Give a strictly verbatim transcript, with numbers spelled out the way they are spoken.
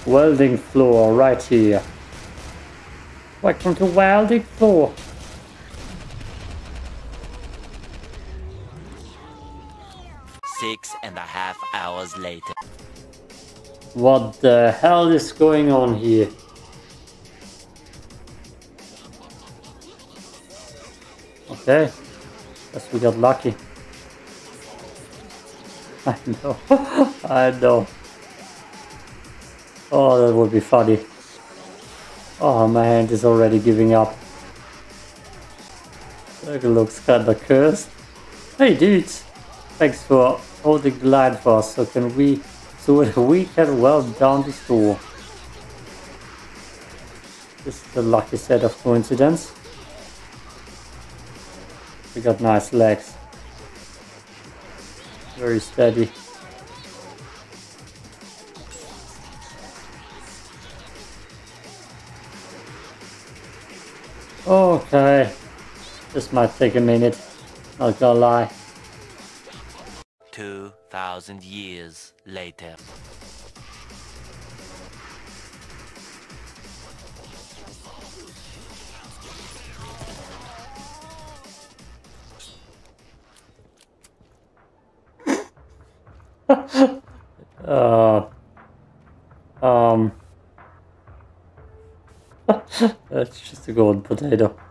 welding floor right here. Welcome to welding floor. Six and a half hours later. What the hell is going on here? Okay, guess we got lucky. I know, I know. Oh, that would be funny. Oh, my hand is already giving up. That looks kinda cursed. Hey dudes, thanks for holding the line for us. So can we, so we can weld down this door. This is a lucky set of coincidence. We got nice legs. Very steady. Okay, this might take a minute, not gonna lie. Two thousand years later. uh, um, that's just a golden potato.